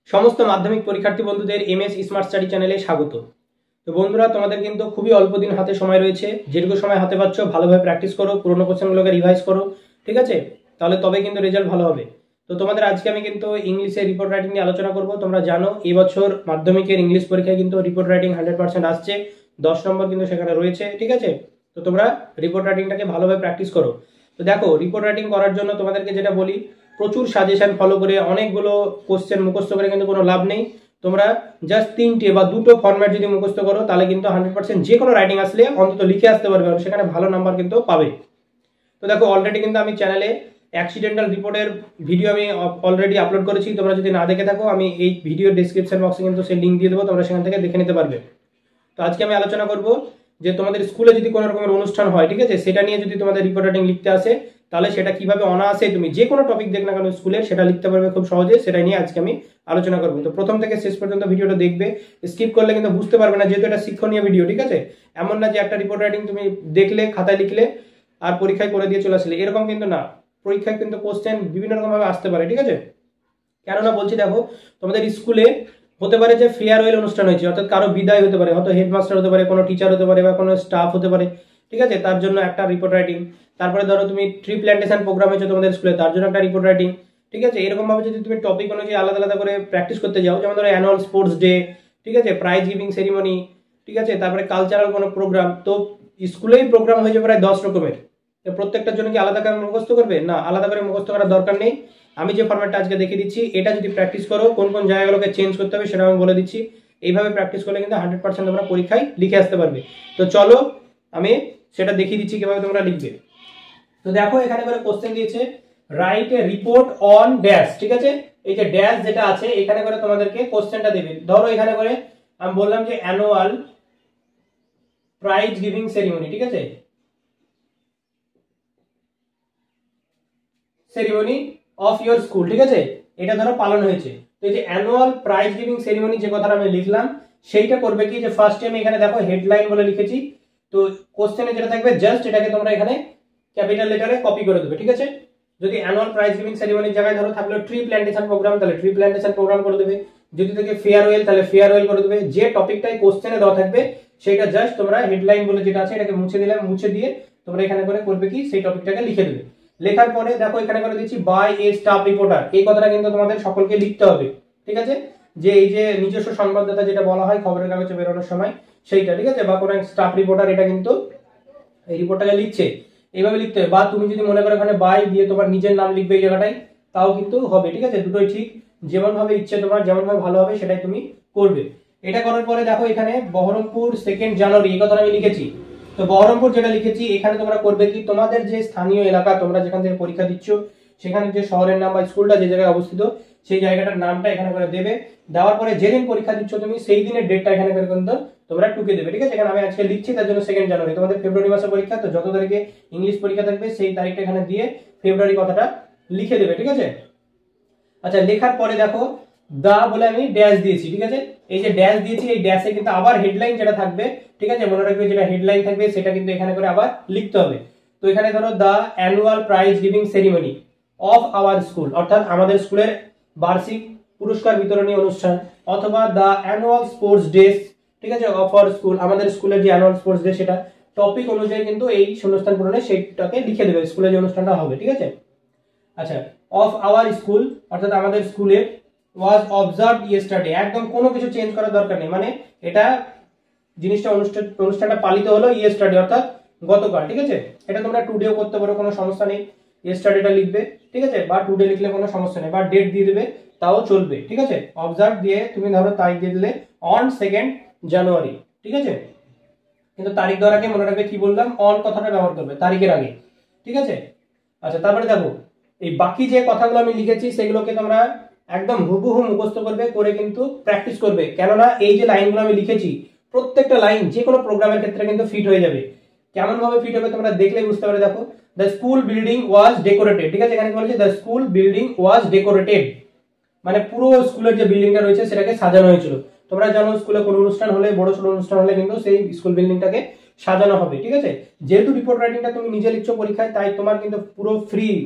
সমস্ত মাধ্যমিক পরীক্ষার্থী বন্ধুদের এমএস স্মার্ট স্টাডি চ্যানেলে স্বাগত। তো বন্ধুরা, তোমাদের কিন্তু খুবই অল্প দিন হাতে সময় রয়েছে। যেটুকু সময় হাতে পাচ্ছ ভালোভাবে প্র্যাকটিস করো, পুরোনো কোশ্চেনগুলোকে রিভাইজ করো, ঠিক আছে? তাহলে তবে কিন্তু রেজাল্ট ভালো হবে। তো তোমাদের আজকে আমি কিন্তু ইংলিশে রিপোর্ট রাইটিং নিয়ে আলোচনা করব। তোমরা জানো এবছর মাধ্যমিকের ইংলিশ পরীক্ষায় কিন্তু রিপোর্ট রাইটিং 100% আসছে, 10 নম্বর কিন্তু সেখানে রয়েছে, ঠিক আছে? তো তোমরা রিপোর্ট রাইটিংটাকে ভালোভাবে প্র্যাকটিস করো। তো দেখো, রিপোর্ট রাইটিং করার জন্য তোমাদেরকে যেটা বলি, প্রচুর সাজেশন ফলো করে অনেকগুলো কোশ্চেন মুখস্থ করে কিন্তু কোনো লাভ নেই। তোমরা জাস্ট 3টে বা 2টো ফরম্যাট যদি মুখস্থ করো তাহলে কিন্তু 100% যে কোনো রাইটিং আসলে অন্তত লিখে আসতে পারবে, আর সেখানে ভালো নাম্বার কিন্তু পাবে। তো দেখো, অলরেডি কিন্তু আমি চ্যানেলে অ্যাক্সিডেন্টাল রিপোর্টের ভিডিও আমি অলরেডি আপলোড করেছি। তোমরা যদি না দেখে থাকো, আমি এই ভিডিও ডেসক্রিপশন বক্সে কিন্তু সেই লিঙ্ক দিয়ে দেবো, তোমরা সেখান থেকে দেখে নিতে পারবে। তো আজকে আমি আলোচনা করব যে তোমাদের স্কুলে যদি কোনো রকমের অনুষ্ঠান হয়, ঠিক আছে, সেটা নিয়ে যদি তোমাদের রিপোর্ট রাইটিং লিখতে আসে তাহলে সেটা কিভাবে অনায়াসে তুমি যে কোনো টপিক দেখ না কেন স্কুলের সেটা লিখতে পারবে খুব সহজে, সেটা নিয়ে আজকে আমি আলোচনা করবো। তো প্রথম থেকে শেষ পর্যন্ত ভিডিওটা দেখবে, স্কিপ করলে কিন্তু বুঝতে পারবে না, যেহেতু এটা শিক্ষণীয় ভিডিও, ঠিক আছে? এমন না যে একটা রিপোর্ট রাইটিং তুমি দেখলে, খাতায় লিখলে আর পরীক্ষায় করে দিয়ে চলে আসলে, এরকম কিন্তু না। পরীক্ষায় কিন্তু কোশ্চেন বিভিন্ন রকম ভাবে আসতে পারে, ঠিক আছে? কেননা বলছি, দেখো, তোমাদের স্কুলে হতে পারে যে ফেয়ারওয়েল অনুষ্ঠান হয়েছে, অর্থাৎ কারো বিদায় হতে পারে, হয়তো হেডমাস্টার হতে পারে, কোনো টিচার হতে পারে, বা কোনো স্টাফ হতে পারে, ঠিক আছে? তার জন্য একটা রিপোর্ট রাইটিং। তারপরে ধরো তুমি ট্রি প্ল্যান্টেশন প্রোগ্রাম হয়েছে তোমাদের স্কুলে, তার জন্য একটা রিপোর্ট রাইটিং, ঠিক আছে? এরকম ভাবে যদি তুমি টপিক অনুযায়ী আলাদা আলাদা করে প্র্যাকটিস করতে যাও, যেমন ধরো অ্যানুয়াল স্পোর্টস ডে, ঠিক আছে, প্রাইজ গিভিং সেরিমনি, ঠিক আছে, তারপরে কালচারাল কোনো প্রোগ্রাম, তো স্কুলেই প্রোগ্রাম হয়েছে প্রায় 10 রকমের। প্রত্যেকটার জন্য কি আলাদা করে মুখস্থ করবে? না, আলাদা করে মুখস্থ করার দরকার নেই। আমি যে ফরম্যাটটা আজকে দেখিয়ে দিচ্ছি, এটা যদি প্র্যাকটিস করো, কোন কোন জায়গাগুলোকে চেঞ্জ করতে হবে সেটা আমি বলে দিচ্ছি। এইভাবে প্র্যাকটিস করলে কিন্তু 100% তোমরা পরীক্ষায় লিখে আসতে পারবে। তো চলো আমি সেটা দেখিয়ে দিচ্ছি কিভাবে তোমরা লিখবে। তো দেখো, এখানে করে কোশ্চেন দিয়েছে, write a report on dash, ঠিক আছে? এই যে ড্যাশ যেটা আছে, এখানে করে তোমাদেরকে কোশ্চেনটা দেবে। ধরো এখানে করে আমি বললাম যে অ্যানুয়াল প্রাইজ গিভিং সেরিমনি, ঠিক আছে, সেরিমনি অফ ইয়োর স্কুল, ঠিক আছে, এটা ধরো পালন হয়েছে। তো এই যে অ্যানুয়াল প্রাইজ গিভিং সেরিমনি যে কথাটা আমি লিখলাম, সেইটা করবে কি, যে ফার্স্টে আমি এখানে দেখো হেডলাইন বলে লিখেছি। তো কোশ্চেনে যেটা থাকবে জাস্ট এটাকে তোমরা এখানে ক্যাপিটাল লেটারে কপি করে দেবে, ঠিক আছে? যদি অ্যানুয়াল প্রাইজ গিভিং সেরিমনির জায়গায় ধরো থাকলো ট্রি প্ল্যান্টেশন প্রোগ্রাম, তাহলে ট্রি প্ল্যান্টেশন প্রোগ্রাম করে দেবে। যদি থাকে ফেয়ারওয়েল, তাহলে ফেয়ারওয়েল করে দেবে। যে টপিকটাই কোশ্চেনে দেওয়া থাকবে সেটা জাস্ট তোমরা হেডলাইন বলে যেটা আছে এটাকে মুছে দিলে, মুছে দিয়ে তোমরা এখানে করে করবে কি, সেই টপিকটাকে লিখে দেবে। লেখার পরে দেখো এখানে করে দিচ্ছি বাই এ স্টাফ রিপোর্টার, এই কথাটা কিন্তু তোমাদের সকলকে লিখতে হবে, ঠিক আছে? যে এই যে নিজস্ব সংবাদদাতা যেটা বলা হয় খবরের কাগজে বেরোনোর সময়, সেইটা, ঠিক আছে? বা কোনো স্টাফ রিপোর্টার, এটা কিন্তু এই রিপোর্টটাকে লিখছে, এইভাবে লিখতে হবে। বা তুমি যদি মনে করো এখানে বাই দিয়ে তোমার নিজের নাম লিখবে এই জায়গাটায়, তাও কিন্তু হবে, ঠিক আছে? দুটোই ঠিক, যেমন ভাবে ইচ্ছে তোমার, যেমন ভাবে ভালো হবে সেটাই তুমি করবে। এটা করার পরে দেখো এখানে বহরমপুর 2 জানুয়ারি, এই কথাটা আমি লিখেছি। তো বহরমপুর যেটা লিখেছি, এখানে তোমরা করবে কি, তোমাদের যে স্থানীয় এলাকা, তোমরা যেখান থেকে পরীক্ষা দিচ্ছ সেখানে যে শহরের নাম বা স্কুলটা যে জায়গায় অবস্থিত, সেই জায়গাটার নামটা এখানে করে দেবে। দেওয়ার পরে যেদিন পরীক্ষা দিচ্ছ তুমি, সেই দিনের ডেটটা এখানে করে কিন্তু তোমরা টুকে দেবে, ঠিক আছে? এখানে আমি আজকে লিখছি তার জন্য 2 জানুয়ারি, তোমাদের ফেব্রুয়ারি মাসে পরীক্ষা, তো যত তারিখে ইংলিশ পরীক্ষা থাকবে সেই তারিখটা এখানে দিয়ে ফেব্রুয়ারি কথাটা লিখে দেবে, ঠিক আছে? আচ্ছা, লেখার পরে দেখো দা বলে আমি ড্যাশ দিয়েছি, ঠিক আছে? এই যে ড্যাশ দিয়েছি, এই ড্যাশে কিন্তু আবার হেডলাইন যেটা থাকবে, ঠিক আছে, মনে রাখবে যেটা হেডলাইন থাকবে সেটা কিন্তু এখানে করে আবার লিখতে হবে। তো এখানে ধরো the annual prize giving ceremony of our school, অর্থাৎ আমাদের স্কুলের বার্ষিক পুরস্কার বিতরণী অনুষ্ঠান, অথবা দা অ্যানুয়াল স্পোর্টস ডে, ঠিক আছে, অফ আওয়ার স্কুল, আমাদের স্কুলের যে অ্যানুয়াল স্পোর্টস ডে, সেটা টপিক অনুযায়ী কিন্তু এই শূন্যস্থান পূরণে সেইটাকে লিখে দেবে, স্কুলে যে অনুষ্ঠানটা হবে, ঠিক আছে? আচ্ছা, অফ আওয়ার স্কুল অর্থাৎ আমাদের স্কুলে, ওয়াজ অবজার্ভড ইয়েস্টারডে, একদম কোনো কিছু চেঞ্জ করার দরকার নেই, মানে এটা জিনিসটা অনুষ্ঠানটা পালিত হলো ইয়েস্টারডে অর্থাৎ গতকাল, ঠিক আছে? এটা তোমরা টুডেও করতে পারো, কোনো সমস্যা নেই। ইয়েস্টারডেটা লিখবে, ঠিক আছে, বা টুডে লিখলে কোনো সমস্যা নেই, বা ডেট দিয়ে দেবে তাও চলবে, ঠিক আছে? অবজার্ভ দিয়ে তুমি ধরো তারিখ দিয়ে দিলে অন 2 জানুয়ারি, ঠিক আছে? কিন্তু তারিখ দেওয়ার আগে মনে রাখবে কি বললাম, অন কথাটা ব্যবহার করবে তারিখের আগে, ঠিক আছে? আচ্ছা, তারপরে দেখো এই বাকি যে কথাগুলো আমি লিখেছি সেগুলোকে তোমরা একদম হুবহু মুখস্থ করবে, করে কিন্তু প্র্যাকটিস করবে। কেননা এই যে লাইনগুলো আমি লিখেছি, প্রত্যেকটা লাইন যে কোনো প্রোগ্রামের ক্ষেত্রে কিন্তু ফিট হয়ে যাবে। কেমন ভাবে ফিট হবে তোমরা দেখলে বুঝতে পারবে। দেখো, the school building was decorated, ঠিক আছে? এখানে বলেছে the school building was decorated, মানে পুরো স্কুলের যে বিল্ডিংটা রয়েছে সেটাকে সাজানো হয়েছিল। তোমরা জানো স্কুলে কোনো অনুষ্ঠান হলে, বড় সড়ো অনুষ্ঠান হলে কিন্তু সেই স্কুল বিল্ডিংটাকে সাজানো হবে, ঠিক আছে? যেহেতু রিপোর্ট রাইটিংটা তুমি নিজে লিখছো পরীক্ষায়, তাই তোমার কিন্তু পুরো ফ্রি,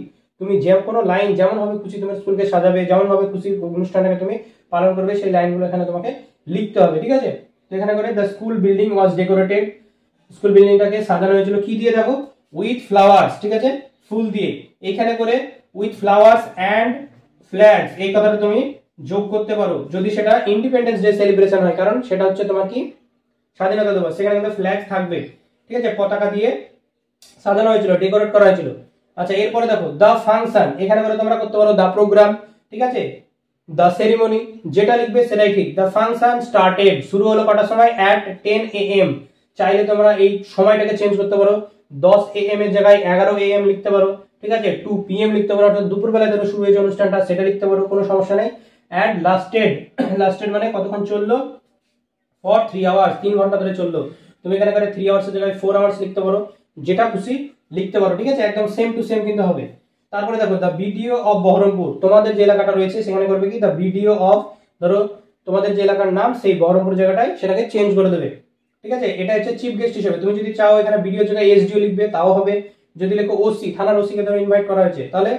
তুমি যে কোনো লাইন যেমন ভাবে খুশি তুমি স্কুলকে সাজাবে, যেমন ভাবে খুশি অনুষ্ঠানটাকে তুমি পালন করবে, সেই লাইনগুলো এখানে তোমাকে লিখতে হবে, ঠিক আছে। তো এখানে করে the school building was decorated, school বিল্ডিংটাকে সাজানো হয়েছিল কি দিয়ে দেখো, উইথ ফ্লাওয়ার্স, ঠিক আছে, ফুল দিয়ে। এখানে করে উইথ ফ্লাওয়ার্স অ্যান্ড ফ্ল্যাগস এই কথাটা তুমি যোগ করতে পারো যদি সেটা ইন্ডিপেন্ডেন্স ডে সেলিব্রেশন হয়, কারণ সেটা হচ্ছে তোমার কি স্বাধীনতা দিবস, সেখানে কিন্তু ফ্ল্যাগ থাকবে, ঠিক আছে, পতাকা দিয়ে সাজানো হয়েছিল, ডেকোরেট করা হয়েছিল। আচ্ছা এরপরে দেখো দ্য ফাংশন, এখানে করে তোমরা করতে পারো দ্য প্রোগ্রাম, ঠিক আছে, দ্য সেরিমনি, যেটা লিখবে সেটাই ঠিক। দ্য ফাংশন স্টার্টেড, শুরু হলো কটার সময়, অ্যাট 10 AM। চাইলে তোমরা এই সময়টাকে চেঞ্জ করতে পারো, 10 AM এর জায়গায় 11 AM লিখতে পারো, ঠিক আছে, 2 PM লিখতে পারো, অর্থাৎ দুপুরবেলা ধরে শুরু হয়েছে অনুষ্ঠানটা, সেটা লিখতে পারো, কোনো সমস্যা নেই। অ্যান্ড লাস্টেড, লাস্টেড মানে কতক্ষণ চললো, ফর 3 আওয়ার্স, 3 ঘন্টা ধরে চললো। তুমি এখানে করে 3 আওয়ার্স এর জায়গায় 4 আওয়ার্স লিখতে পারো, যেটা খুশি লিখতে পারো, ঠিক আছে, একদম সেম টু সেম কিন্তু হবে। তারপরে দেখো দ্য ভিডিও অফ বহরমপুর, তোমাদের যে এলাকাটা রয়েছে সেখানে করবে কি দ্য ভিডিও অফ, ধরো তোমাদের যে এলাকার নাম সেই বহরমপুর জায়গাটায় সেটাকে চেঞ্জ করে দেবে, ঠিক আছে। এটা হচ্ছে চিফ গেস্ট হিসেবে, তুমি যদি চাও এখানে ভিডিও জায়গায় এসডিও লিখবে তাও হবে, যদি লেখো ওসি, থানার ওসি কে ধরো ইনভাইট করা হয়েছে তাহলে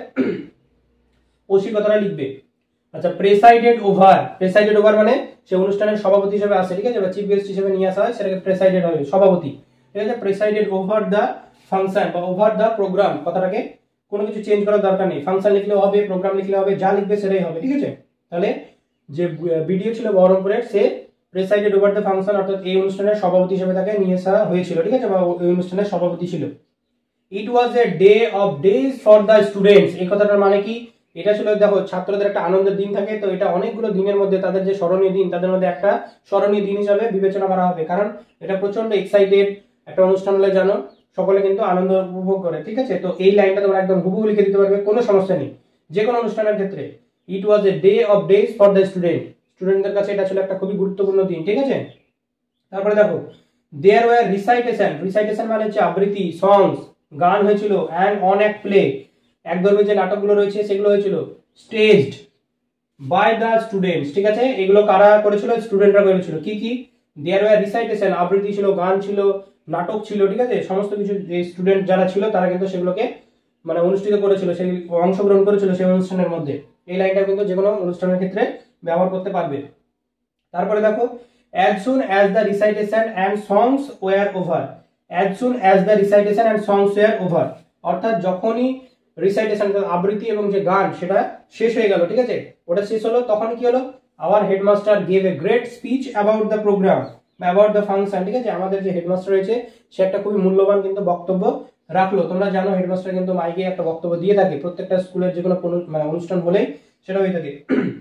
ওসি কথাটা লিখবে। আচ্ছা প্রেসাইডেড ওভার, প্রেসাইডেড ওভার মানে সে অনুষ্ঠানের সভাপতি হিসেবে আসে, ঠিক আছে, বা চিফ গেস্ট হিসেবে নিয়ে আসা হয়, সেটাকে প্রেসাইডেড হবে, সভাপতি, ঠিক আছে। প্রেসাইডেড ওভার দ্য ফাংশন বা ওভার দ্য প্রোগ্রাম, কথাটাকে কোনো কিছু চেঞ্জ করার দরকার নেই, ফাংশন লিখলেও হবে, প্রোগ্রাম লিখলে হবে, যা লিখবে সেটাই হবে, ঠিক আছে। তাহলে যে ভিডিও ছিল বহরমপুরের, সে প্রেসাইডেড ওভার দ্য ফাংশন, অর্থাৎ এই অনুষ্ঠানের সভাপতি হিসেবে তাকে নিয়ে আসা হয়েছিল, ঠিক আছে, বা এই অনুষ্ঠানের সভাপতি ছিল। It was a day of days for the students, এই কথাটার মানে কি, এটা ছিল দেখো ছাত্রদের একটা আনন্দের দিন থাকে, তো এটা অনেকগুলো দিনের মধ্যে তাদের যে স্মরণীয় দিন, তাদের মধ্যে একটা স্মরণীয় দিন হিসাবে বিবেচনা করা হবে, কারণ এটা প্রচন্ড এক্সাইটেড একটা অনুষ্ঠান হলে জানো সকলে কিন্তু আনন্দ উপভোগ করে, ঠিক আছে। তো এই লাইনটা তোমরা একদম হুবহু লিখে দিতে পারবে, কোনো সমস্যা নেই যে কোনো অনুষ্ঠানের ক্ষেত্রে। It was a day of days for the student, স্টুডেন্টদের কাছে এটা ছিল একটা খুবই গুরুত্বপূর্ণ দিন, ঠিক আছে। তারপরে দেখো দেয়ার ওয়ার রিসাইটেশন, রিসাইটেশন মানে হচ্ছে আবৃত্তি, সংস, গান হয়েছিল, অ্যান্ড অন অ্যাক্ট প্লে, এক ধরনের যে নাটকগুলো রয়েছে সেগুলো হয়েছিল, স্টেজড বাই দ্য স্টুডেন্টস, ঠিক আছে, এগুলো কারা করেছিল, স্টুডেন্টরা করেছিল। কি কি, দেয়ার ওয়ার রিসাইটেশন, আবৃত্তি ছিল, গান ছিল, নাটক ছিল, ঠিক আছে, সমস্ত কিছু যে স্টুডেন্ট যারা ছিল তারা কিন্তু সেগুলোকে মানে অনুষ্ঠিত করেছিল, সেই অংশগ্রহণ করেছিল সেই অনুষ্ঠানের মধ্যে। এই লাইনটা কিন্তু যে কোনো অনুষ্ঠানের ক্ষেত্রে ব্যবহার করতে পারবে। তারপরে দেখো as soon as the recitation and songs were over, as soon as the recitation and songs were over, অর্থাৎ যখনই রিসাইটেশন আবৃত্তি এবং যে গান সেটা শেষ হয়ে গেল, ঠিক আছে, ওটা শেষ হলো, তখন কি হলো, our headmaster gave a great speech about the programme, about the function, ঠিক আছে, আমাদের যে হেডমাস্টার রয়েছে সে একটা খুবই মূল্যবান কিন্তু বক্তব্য রাখলো। তোমরা জানো হেডমাস্টার কিন্তু মাইকে একটা বক্তব্য দিয়ে থাকে, প্রত্যেকটা স্কুলের যে কোনো অনুষ্ঠান হলেই সেটা হয়ে থাকে।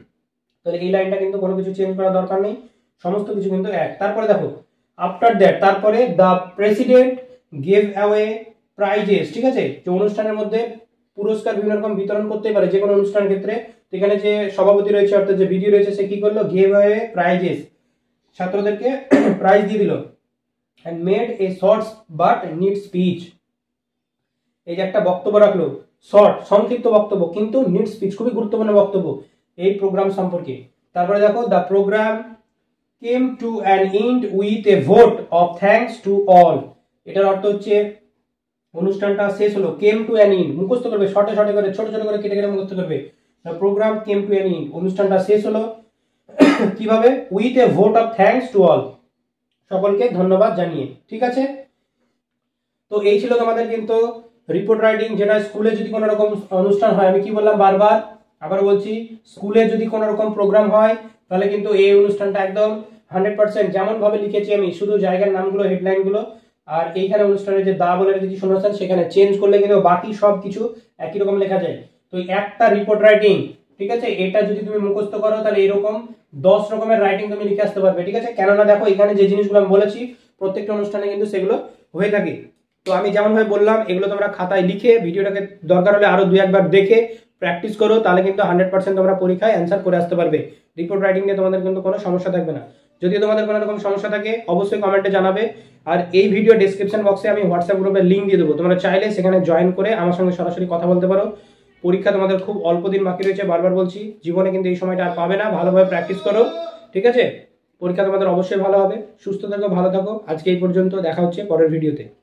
তাহলে এই লাইনটা কিন্তু কোনো কিছু চেঞ্জ করার দরকার নেই, সমস্ত কিছু কিন্তু এক। তারপরে দেখো আফটার দ্যাট, তারপরে the president gave away prizes, ঠিক আছে, যে অনুষ্ঠানের মধ্যে পুরস্কার বিভিন্ন রকম বিতরণ করতে পারে যে কোনো অনুষ্ঠানের ক্ষেত্রে। তো এখানে যে সভাপতি রয়েছে অর্থাৎ যে ভিডিও রয়েছে সে কি করলো, গেভ অ্যাওয়ে প্রাইজেস, ছাত্রদেরকে প্রাইজ দিয়ে দিল। And made a short but neat speech, এই যে একটা বক্তব্য রাখলো, শর্ট সংক্ষিপ্ত বক্তব্য কিন্তু নিট স্পিচ, খুবই গুরুত্বপূর্ণ বক্তব্য এই প্রোগ্রাম সম্পর্কে। তারপরে দেখো the programme came to an end with a vote of thanks to all, এটার অর্থ হচ্ছে অনুষ্ঠানটা শেষ হলো, কেম টু অ্যান এন্ড মুখস্থ করবে, শর্টে শর্টে করে ছোট ছোট করে কেটে কেটে মুখস্থ করবে। The programme came to an end, অনুষ্ঠানটা শেষ হলো কিভাবে, with a vote of thanks to all, সকলকে ধন্যবাদ জানিয়ে, ঠিক আছে। তো এই ছিল তোমাদের কিন্তু রিপোর্ট রাইটিং, যেটা স্কুলে যদি কোনো রকম অনুষ্ঠান হয়, আমি কি বললাম বারবার আবার বলছি, স্কুলে যদি কোনো রকম প্রোগ্রাম হয় তাহলে কিন্তু এই অনুষ্ঠানটা একদম 100% যেমন ভাবে লিখেছি আমি, শুধু জায়গার নামগুলো, হেডলাইন গুলো, আর এইখানে অনুষ্ঠানের যে দা বলে রেখেছি শূন্যস্থান, সেখানে চেঞ্জ করলে কিন্তু বাকি সব কিছু একই রকম লেখা যায়। তো একটা রিপোর্ট রাইটিং, ঠিক আছে, এটা যদি তুমি মুখস্থ করো তাহলে এরকম 10 রকমের রাইটিং তুমি লিখে আসতে পারবে, ঠিক আছে। কেননা দেখো এখানে যে জিনিসগুলো আমি বলেছি প্রত্যেকটা অনুষ্ঠানে কিন্তু সেগুলো হয়ে থাকে। তো আমি যেমন ভাবে বললাম এগুলো তোমরা খাতায় লিখে ভিডিওটাকে দরকার হলে আরো 2-1 দেখে প্র্যাকটিস করো, তাহলে কিন্তু 100% তোমরা পরীক্ষায় অ্যান্সার করে আসতে পারবে। রিপোর্ট রাইটিং নিয়ে তোমাদের কিন্তু কোনো সমস্যা থাকবে না। যদি তোমাদের কোনো রকম সমস্যা থাকে অবশ্যই কমেন্টে জানাবে, আর এই ভিডিও ডেসক্রিপশন বক্সে আমি হোয়াটসঅ্যাপ গ্রুপের লিঙ্ক দিয়ে দেবো, তোমরা চাইলে সেখানে জয়েন করে আমার সঙ্গে সরাসরি কথা বলতে পারো। পরীক্ষা তোমাদের খুব অল্প দিন বাকি রয়েছে, বারবার বলছি, জীবনে কিন্তু এই সময়টা আর পাবে না, ভালোভাবে প্র্যাকটিস করো, ঠিক আছে। পরীক্ষা তোমাদের অবশ্যই ভালো হবে। সুস্থ থাকো, ভালো থাকো, আজকে এই পর্যন্ত, দেখা হচ্ছে পরের ভিডিওতে।